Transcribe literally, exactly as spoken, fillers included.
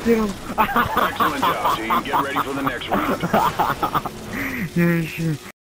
Get him. Excellent job, team. Get ready for the next round. Yeah, shit.